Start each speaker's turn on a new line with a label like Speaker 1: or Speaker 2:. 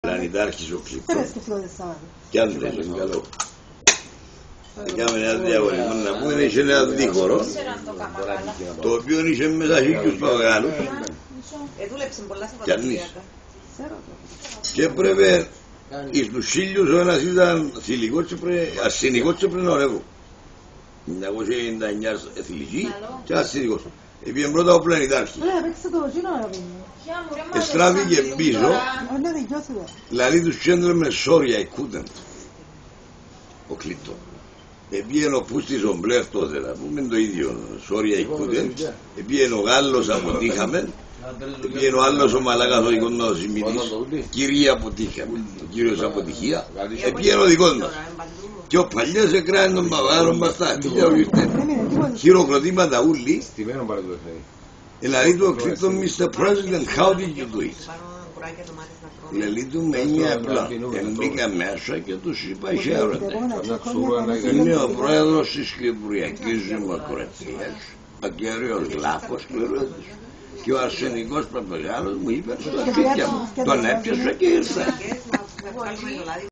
Speaker 1: Πλανητάρχης ο Κλήτος κι αν δεν είναι καλό. Έκαμε ένα διαγωνισμό να πούμε, είχε ένα δίχωρο το οποίο είχε μέσα χίλιους παπαγάλους κι ανείς και έπρεπε εις τους χίλιους ο ένας ήταν ασθενικός και πριν ορεύω 1999 θηλυκή και ασθενικός. Επειδή πρώτα ο Πλανητάρχης εστράφηκε πίσω, δηλαδή τους κέντρων με σόρια η Κούντεν, ο Κλήτο. Επίεν ο Πούστης ο Μπλερ τότε, να πούμε το ίδιο, σόρια η Κούντεν. Επίεν ο Γάλλος αποτύχαμε, επίεν ο άλλος ο Μαλάκας ο δικός μας ο Σιμιτής, κυρία αποτύχαμε, ο κύριος αποτυχία, επίεν ο δικός μας. Και ο παλιός έκρανε τον παπαγάλο μας τα αρχίδια ο Γιουστέρ. Χειροκροτήματα ούλοι. Δηλαδή του Κλήτο, Mr. President, how did you do it? Δηλαδή του με έννοια απλά. Μπήκα μέσα και τους είπα χαίρονται. Είναι ο πρόεδρος της Κυπριακής Δημοκρατίας, ο κύριος Λάκος Πληρώτης. Και ο αρσενικός παπαγάλος μου είπε στα σπίτια μου. Τον έπιασα και ήρθα.